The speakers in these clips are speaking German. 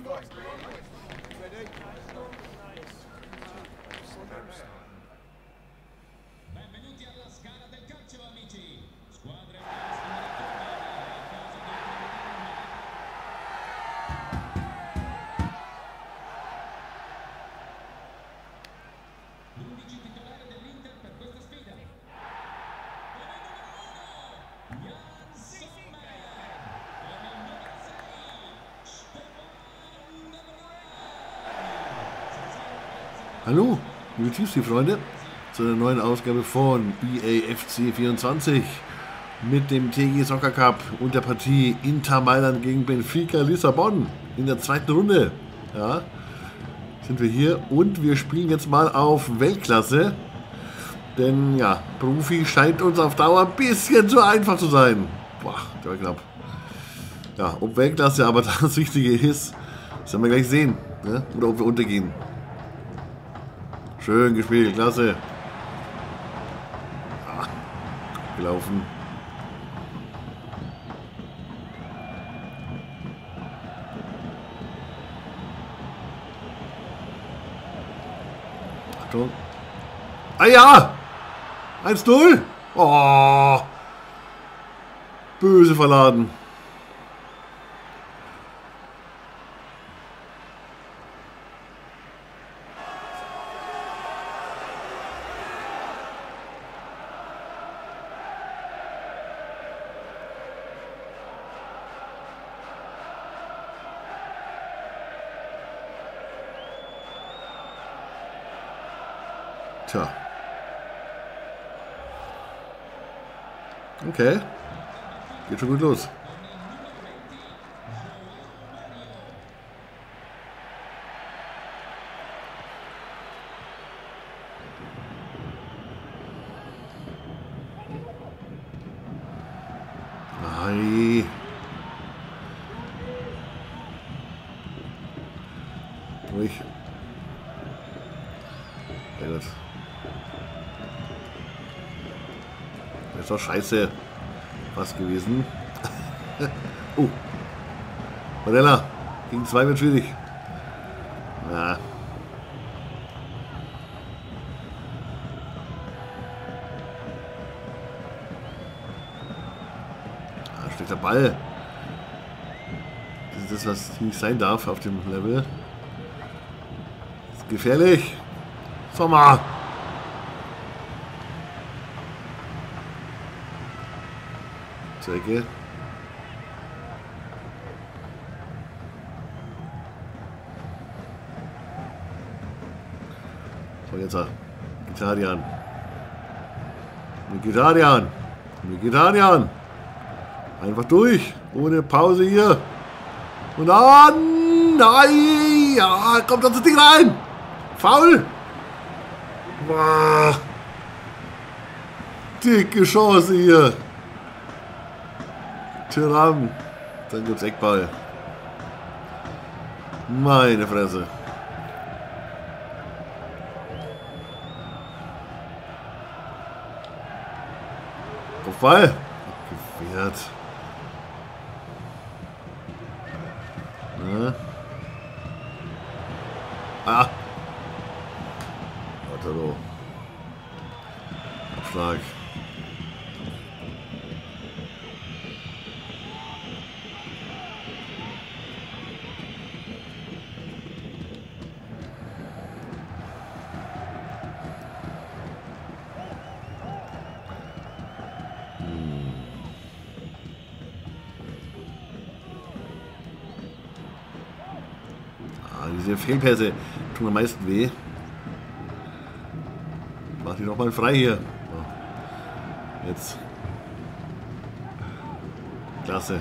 Benvenuti alla Scala del Calcio, amici. Squadre l'11 titolare dell'Inter per questa sfida. Come numero 1, Jan Sommer. Come numero 6, Stefan Donnarumma. Hallo, liebe Tiefsee-Freunde, zu einer neuen Ausgabe von EAFC 24 mit dem TG Soccer Cup und der Partie Inter Mailand gegen Benfica Lissabon in der zweiten Runde. Ja, sind wir hier und wir spielen jetzt mal auf Weltklasse, denn ja, Profi scheint uns auf Dauer ein bisschen zu einfach zu sein. Boah, der war knapp. Ja, ob Weltklasse aber das Wichtige ist, das werden wir gleich sehen, ne? Oder ob wir untergehen. Schön gespielt, klasse. Ah, gelaufen. Achtung. Ah ja! 1-0! Oh! Böse verladen. Tja. Okay. Geht schon gut los. Ei. Ruhig. Sehr gut. Das ist doch scheiße. Was gewesen? Oh. Barella. Gegen 2 wird schwierig. Ja. Da steht der Ball. Das ist das, was nicht sein darf auf dem Level. Das ist gefährlich. Sommer. Zur Ecke. So, jetzt Mkhitaryan. Mkhitaryan. Mkhitaryan. Einfach durch. Ohne Pause hier. Und dann. Nein. Ja, kommt das Ding rein. Foul. Boah. Dicke Chance hier. Thuram. Dann gibt's Eckball. Meine Fresse. Kopfball. Gewehrt. Ja. Ah. Lautaro. Abschlag. Diese Fehlpässe tun am meisten weh. Mach die doch mal frei hier. So. Jetzt. Klasse.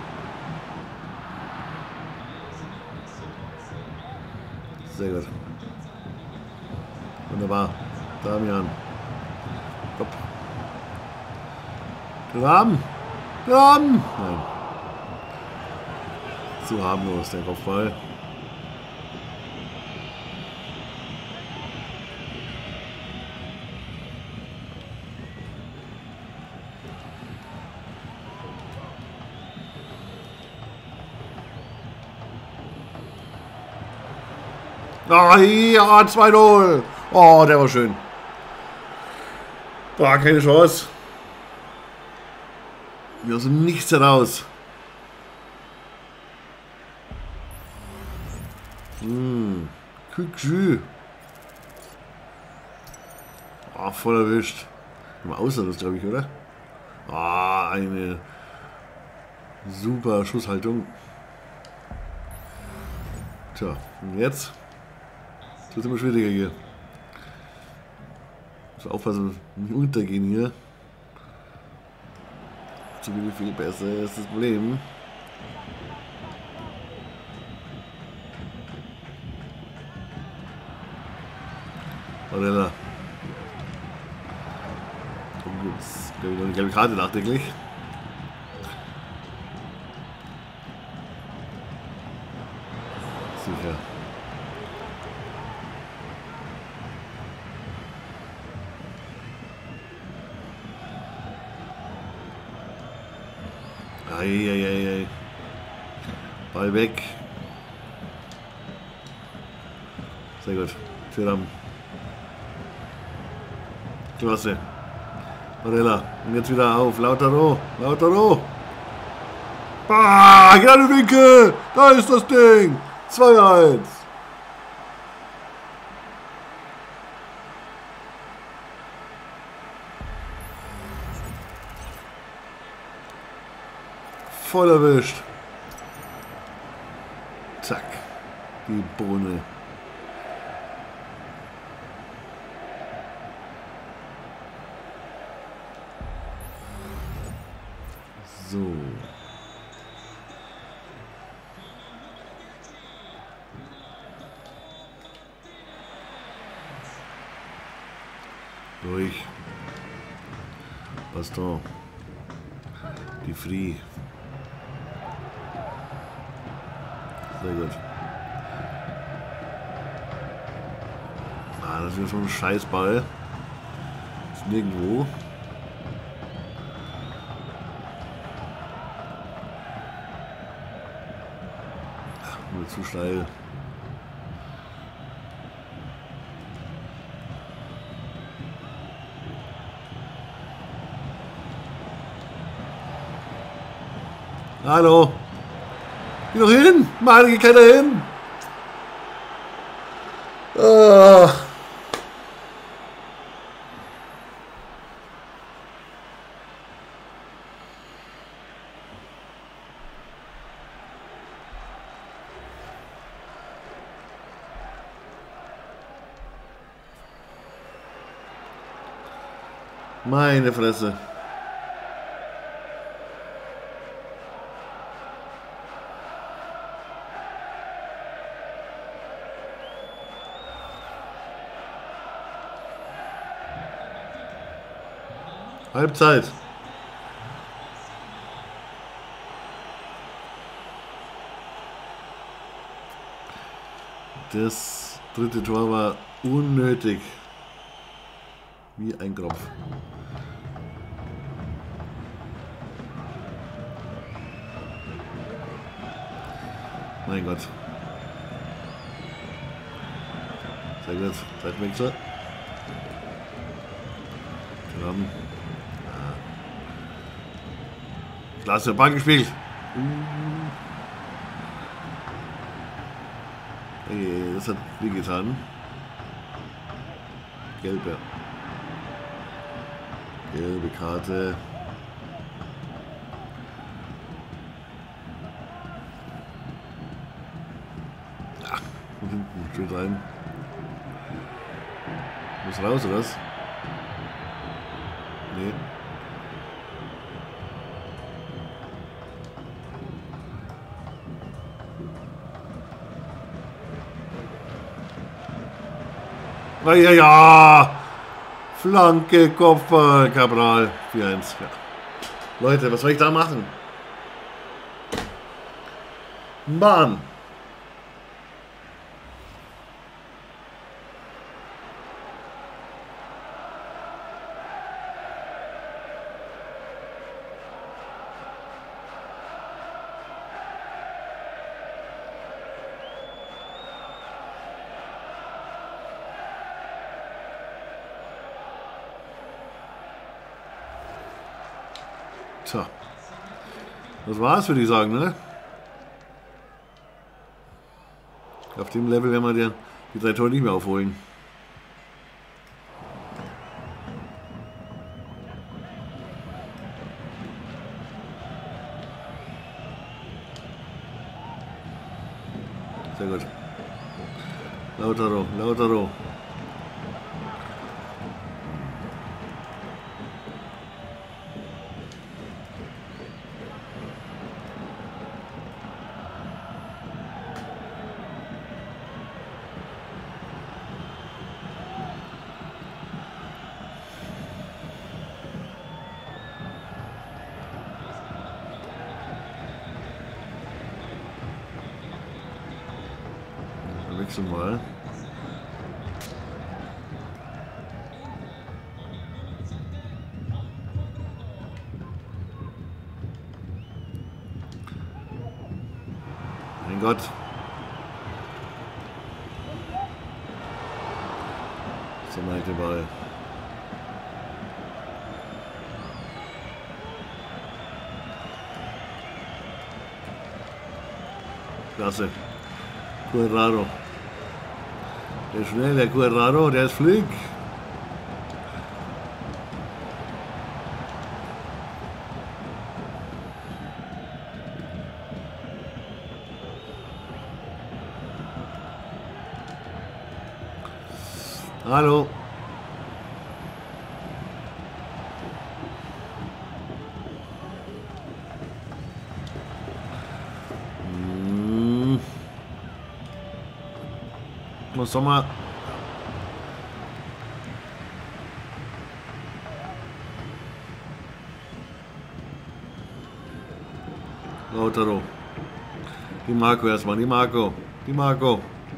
Sehr gut. Wunderbar. Damian. Kopp. Rahmen. Rahmen. Nein. Zu harmlos der Kopfball. Ah, ja, 2-0. Oh, der war schön. Ah, keine Chance. Wir sind nichts heraus. Küchü. Ah, voll erwischt. Im Ausland ist, glaube ich, oder? Ah, eine super Schusshaltung. Tja, und jetzt? Das wird immer schwieriger hier. Muss aufpassen, nicht untergehen hier. Zu viel besser ist das Problem. Barella. Jetzt glaube ich noch eine gelbe Karte nachträglich. Sicher. Eieiei. Ball weg. Sehr gut. Thuram. Klasse. Barella. Und jetzt wieder auf. Lautaro. Lautaro. Ah, gerade Winkel. Da ist das Ding. 2-1. Voll erwischt. Zack. Die Bohne. So. Durch. Baston. Die Free. Sehr gut. Ah, das ist schon ein Scheißball. Ist nirgendwo. Ach, nur zu steil. Hallo. Geh doch hin! Mann, geht keiner hin! Ah. Meine Fresse. Halbzeit. Das dritte Tor war unnötig. Wie ein Kropf. Mein Gott. Sehr gut. Zeitwechsel. Thuram. Klasse, Ball gespielt. Hey, das hat weh getan. Gelbe. Gelbe Karte. Ja, und hinten schön rein. Muss raus, oder was? Nee. Ja, Flanke, Kopfball, Cabral, 4-1. Ja. Leute, was soll ich da machen? Mann! Tja. Das war's, würde ich sagen, ne? Auf dem Level werden wir die 3 Tore nicht mehr aufholen. Sehr gut. Lautaro, Lautaro. Wechseln mal. Mein Gott. So mal den Ball. Klasse. Guerrero. Der ist schnell, der Guerrero, der ist flink. Hallo. Was soll man? Lautaro. Die Marco erstmal, die Marco. Die Marco.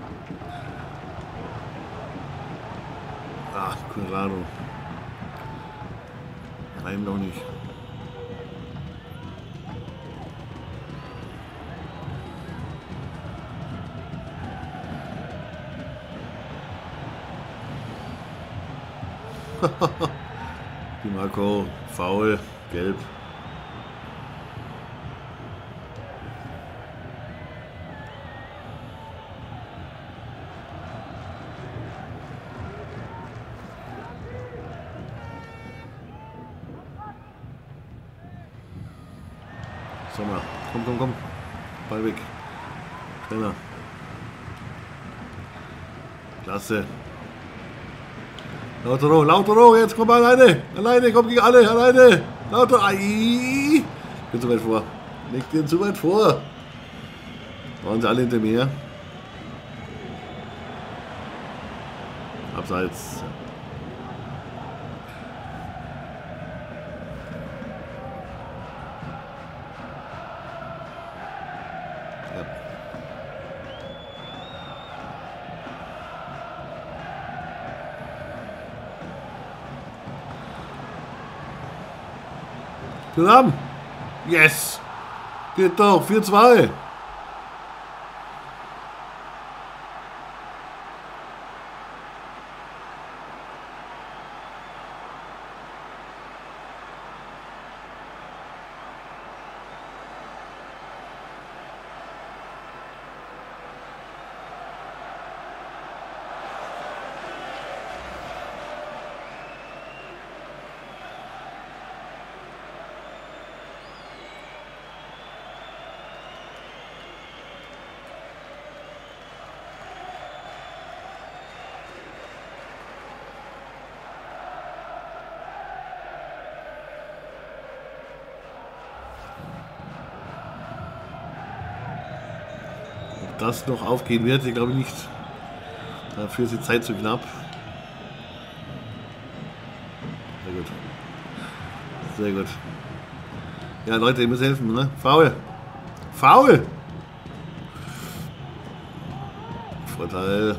Ach, Guerrero. Nein, noch nicht. Die Marco, faul, gelb. Sommer, komm. Ball weg. Trainer. Klasse. Lautaro, jetzt komm mal alleine, komm gegen alle, alleine. Lautaro, ai. Bin zu weit vor. Leg den zu weit vor. Waren sie alle hinter mir. Abseits. Ja. Zusammen. Yes. Geht doch. 4-2. Das noch aufgehen wird, ich glaube nicht. Dafür ist die Zeit zu knapp. Sehr gut. Sehr gut. Ja, Leute, ihr müsst helfen, ne? Foul! Foul! Vorteil.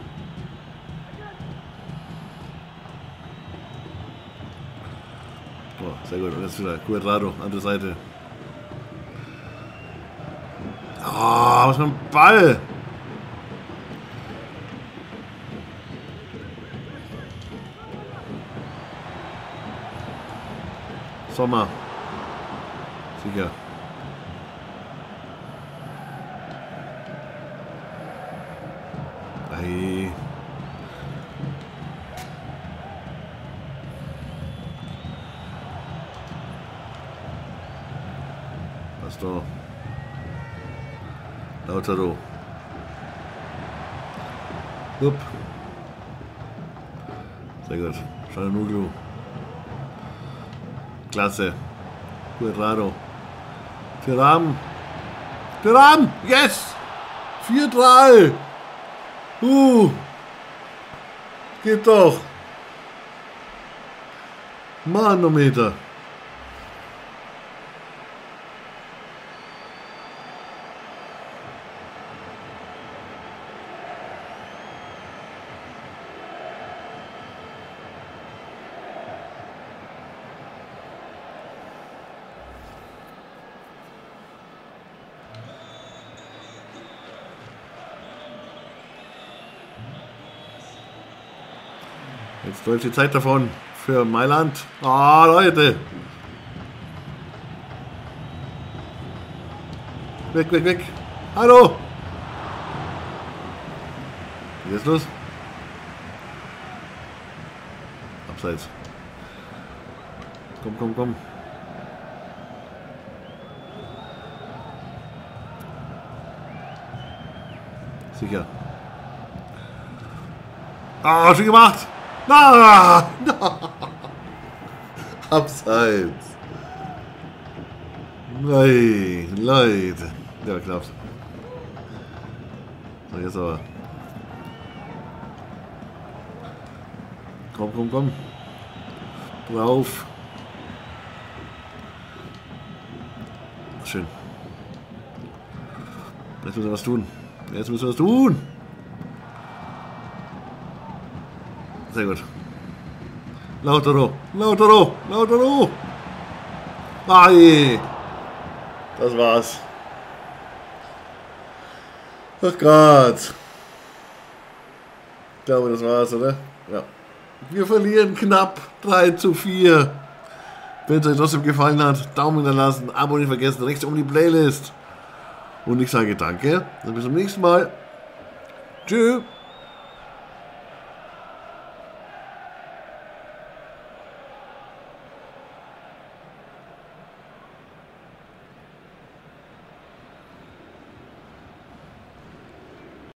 Oh, sehr gut. Und jetzt wieder Guerrero, andere Seite. Oh, was für ein Ball! Sommer. Sicher. Ei. Was da? Lautaro. Upp. Sehr gut. Çalhanoğlu. Klasse. Cuadrado. Thuram. Thuram! Yes! 4-3! Geht doch! Manometer. Jetzt läuft die Zeit davon für Mailand. Ah, Leute! Weg, weg, weg! Hallo! Was ist los? Abseits. Komm, komm, komm. Sicher. Ah, schon gemacht! Na! Abseits. Nein, Leute. Ja, klappt. So, jetzt aber. Komm, komm, komm. Drauf. Schön. Jetzt müssen wir was tun. Jetzt müssen wir was tun. Sehr gut. Lautaro, Lautaro, Lautaro. Ai. Das war's. Ach Gott. Ich glaube, das war's, oder? Ja. Wir verlieren knapp 3:4. Wenn es euch trotzdem gefallen hat, Daumen hinterlassen, Abo nicht vergessen, rechts um die Playlist. Und ich sage danke und bis zum nächsten Mal. Tschüss.